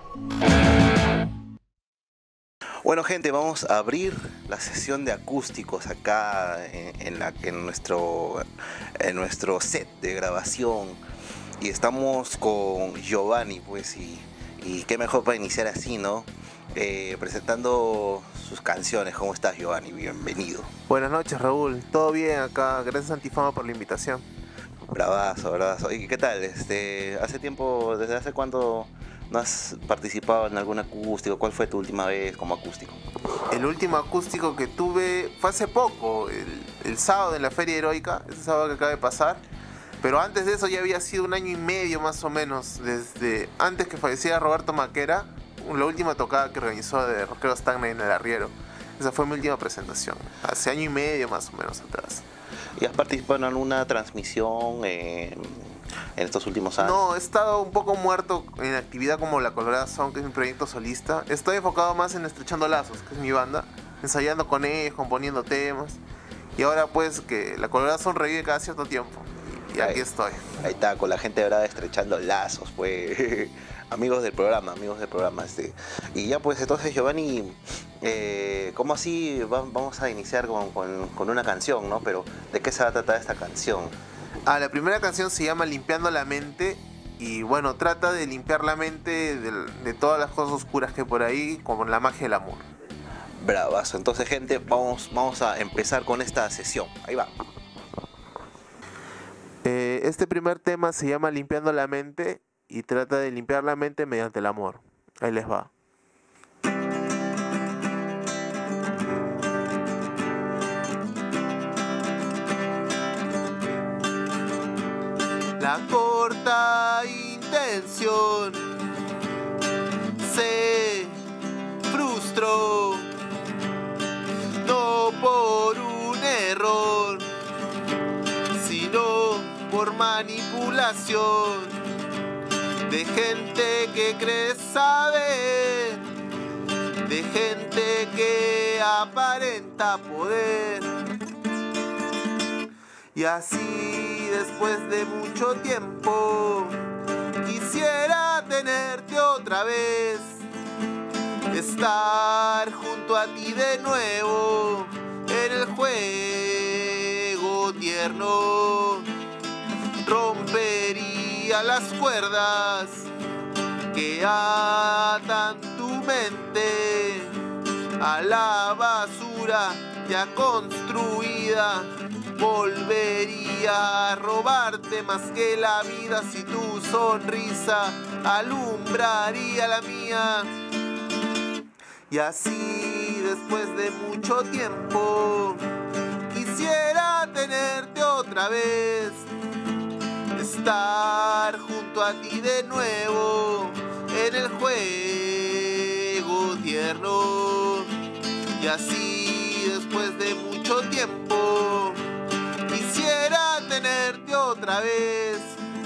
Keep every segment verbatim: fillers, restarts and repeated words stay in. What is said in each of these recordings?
Bueno, gente, vamos a abrir la sesión de acústicos acá en, en, la, en, nuestro, en nuestro set de grabación. Y estamos con Giovanni, pues, y, y qué mejor para iniciar así, ¿no? Eh, presentando sus canciones. ¿Cómo estás, Giovanni? Bienvenido. Buenas noches, Raúl. Todo bien acá. Gracias, Antifama, por la invitación. Bravazo, bravazo. ¿Y qué tal? Este, hace tiempo, ¿desde hace cuánto no has participado en algún acústico? ¿Cuál fue tu última vez como acústico? El último acústico que tuve fue hace poco, el, el sábado en la Feria Heroica, ese sábado que acaba de pasar. Pero antes de eso ya había sido un año y medio más o menos, desde antes que falleciera Roberto Maquera, la última tocada que organizó de Rockeros Tacna en el Arriero. Esa fue mi última presentación, hace año y medio más o menos atrás. ¿Y has participado en alguna transmisión eh, en estos últimos años? No, he estado un poco muerto en actividad como La Colorada Sound, que es mi proyecto solista. Estoy enfocado más en Estrechando Lazos, que es mi banda, ensayando con ellos, componiendo temas. Y ahora pues que La Colorada Sound revive cada cierto tiempo. Y aquí ahí, estoy. Ahí está, con la gente ahora estrechando lazos, pues. Amigos del programa, amigos del programa. Este. Y ya pues entonces, Giovanni, eh, ¿cómo así va, vamos a iniciar con, con, con una canción, ¿no? Pero ¿de qué se va a tratar esta canción? Ah, la primera canción se llama Limpiando la Mente. Y bueno, trata de limpiar la mente de, de todas las cosas oscuras que hay por ahí, como la magia del amor. Bravazo. Entonces, gente, vamos, vamos a empezar con esta sesión. Ahí va. Eh, este primer tema se llama Limpiando la Mente y trata de limpiar la mente mediante el amor. Ahí les va. La corta intención se frustró, no por un error, sino por manipulación de gente que cree saber, de gente que aparenta poder. Y así después de mucho tiempo quisiera tenerte otra vez, estar junto a ti de nuevo en el juego tierno. Rompería las cuerdas que atan tu mente a la basura ya construida. Volvería a robarte más que la vida si tu sonrisa alumbraría la mía. Y así después de mucho tiempo quisiera tenerte otra vez, estar junto a ti de nuevo en el juego tierno. Y así después de mucho tiempo quisiera tenerte otra vez,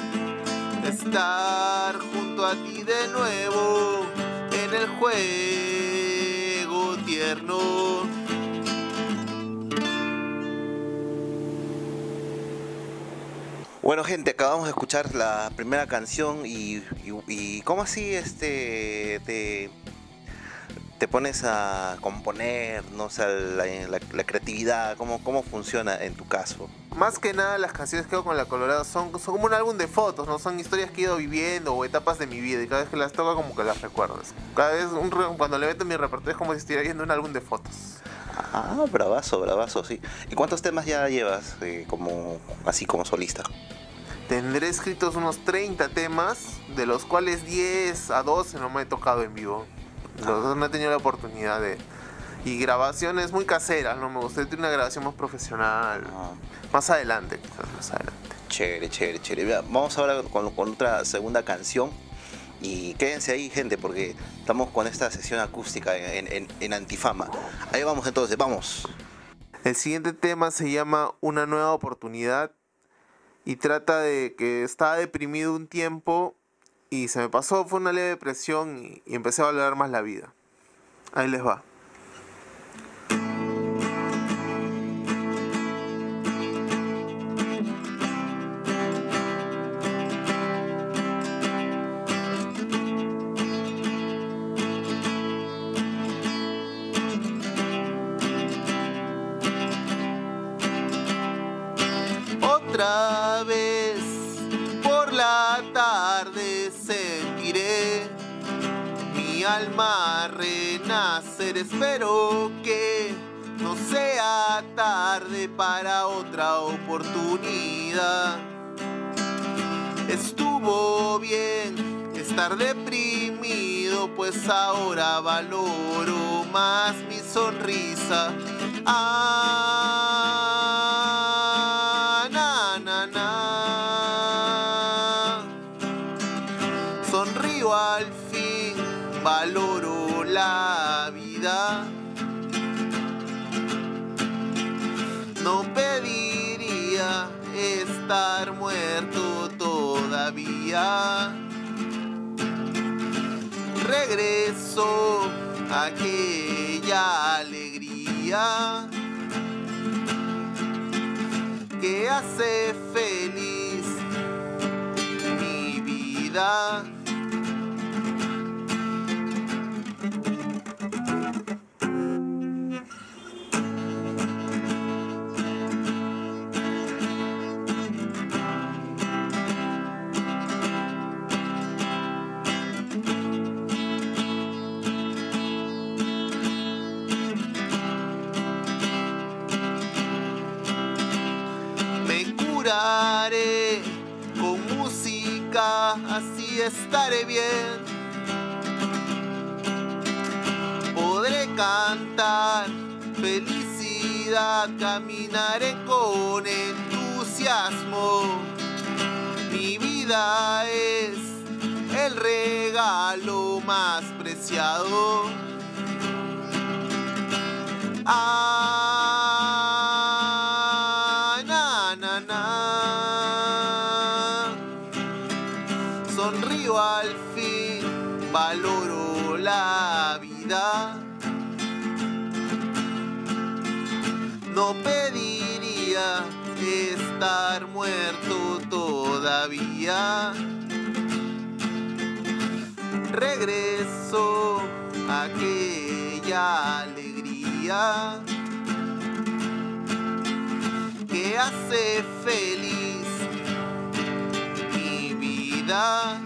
estar junto a ti de nuevo en el juego tierno. Bueno, gente, acabamos de escuchar la primera canción y, y, y ¿cómo así este te, te pones a componer, no sé, la, la, la creatividad? ¿Cómo, ¿Cómo funciona en tu caso? Más que nada las canciones que hago con La Colorada son, son como un álbum de fotos, ¿no? Son historias que he ido viviendo o etapas de mi vida y cada vez que las toco como que las recuerdas. Cada vez un, cuando le meto mi repertorio es como si estuviera viendo un álbum de fotos. Ah, bravazo, bravazo, sí. ¿Y cuántos temas ya llevas eh, como así como solista? Tendré escritos unos treinta temas, de los cuales diez a doce no me he tocado en vivo. Los dos no he tenido la oportunidad de... Y grabaciones muy caseras, ¿no? Me gustaría tener una grabación más profesional. Ah. Más adelante, quizás más adelante. Chévere, chévere, chévere. Mira, vamos ahora con, con otra segunda canción. Y quédense ahí, gente, porque estamos con esta sesión acústica en, en, en Antifama. Ahí vamos entonces, vamos. El siguiente tema se llama Una Nueva Oportunidad y trata de que estaba deprimido un tiempo y se me pasó, fue una leve depresión y, y empecé a valorar más la vida. Ahí les va. tarde sentiré mi alma renacer. Espero que no sea tarde para otra oportunidad. Estuvo bien estar deprimido, pues ahora valoro más mi sonrisa. Ah, na, na, na. Sonrío al fin, valoro la vida. No pediría estar muerto todavía. Regreso a aquella alegría que hace feliz mi vida. Curaré con música, así estaré bien. Podré cantar felicidad, caminaré con entusiasmo. Mi vida es el regalo más preciado. Ah, sonrío al fin, valoro la vida. No pediría estar muerto todavía. Regreso a aquella alegría que hace feliz mi vida.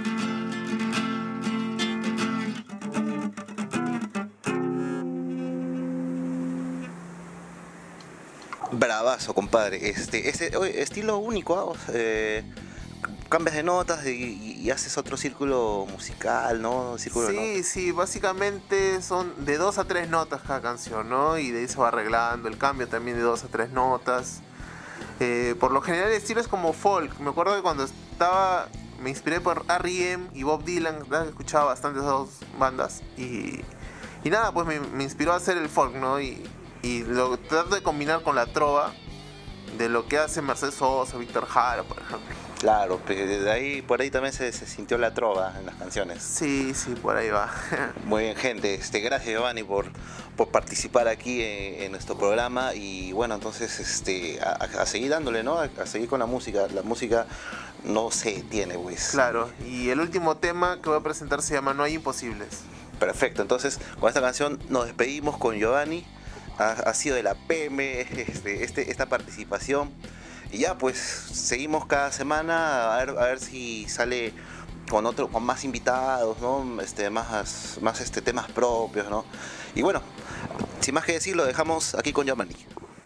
Bravazo, compadre. Este, ese oye, estilo único, ¿ah? O sea, eh, cambias de notas y, y- y haces otro círculo musical, ¿no? Círculo de Sí, notas. sí, básicamente son de dos a tres notas cada canción, ¿no? Y de ahí se va arreglando el cambio también de dos a tres notas. Eh, por lo general el estilo es como folk. Me acuerdo que cuando estaba, me inspiré por R E M y Bob Dylan, ¿verdad? Escuchaba bastante esas dos bandas. Y, y nada, pues me, me inspiró a hacer el folk, ¿no? Y, y lo trato de combinar con la trova de lo que hace Mercedes Sosa, Víctor Jara, por ejemplo. Claro, pero de ahí, por ahí también se, se sintió la trova en las canciones. Sí, sí, por ahí va. Muy bien, gente. Este, gracias, Giovanni, por, por participar aquí en, en nuestro programa. Y bueno, entonces este, a, a- a seguir dándole, ¿no? A, a seguir con la música. La música no se detiene, pues. Claro, y el último tema que voy a presentar se llama No hay imposibles. Perfecto. Entonces, con esta canción nos despedimos con Giovanni. Ha, ha sido de la P M este, este, esta participación. Y ya, pues, seguimos cada semana a ver, a ver si sale con otro, con más invitados, ¿no? Este, más, más este, temas propios, ¿no? Y bueno, sin más que decir, lo dejamos aquí con Giovanni.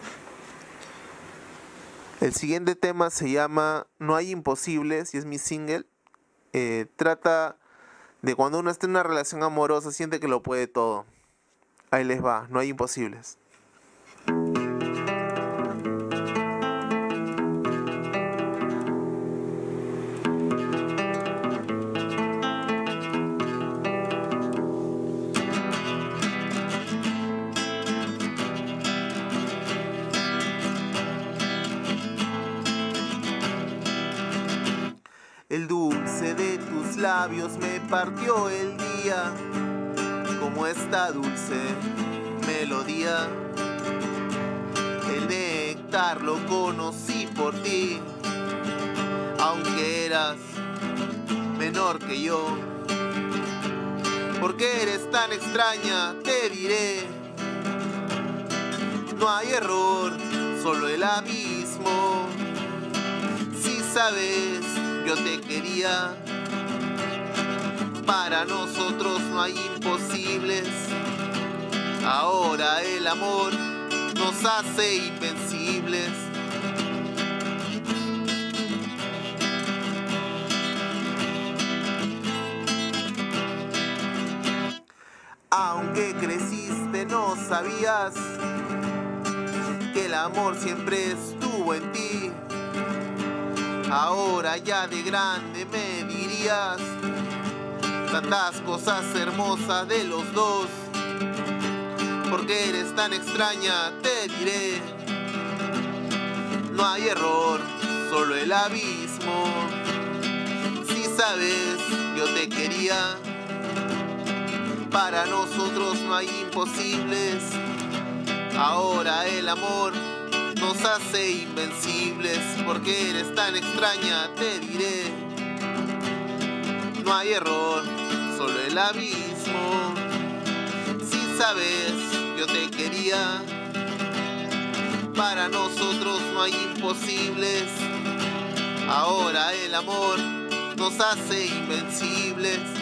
El siguiente tema se llama No hay imposibles y es mi single. Eh, trata de cuando uno está en una relación amorosa, siente que lo puede todo. Ahí les va, no hay imposibles. El dulce de tus labios me partió el día, como esta dulce melodía. El néctar lo conocí por ti, aunque eras menor que yo. Porque eres tan extraña, te diré. No hay error, solo el abismo. Si sabes, yo te quería Para nosotros no hay imposibles. Ahora el amor nos hace invencibles. Aunque creciste no sabías que el amor siempre estuvo en ti. Ahora ya de grande me dirías tantas cosas hermosas de los dos. Porque eres tan extraña, te diré. No hay error, solo el abismo. Si sabes, yo te quería. Para nosotros no hay imposibles. Ahora el amor nos hace invencibles. Porque eres tan extraña, te diré. No hay error, solo el abismo. Si sabes, yo te quería. Para nosotros no hay imposibles. Ahora el amor nos hace invencibles.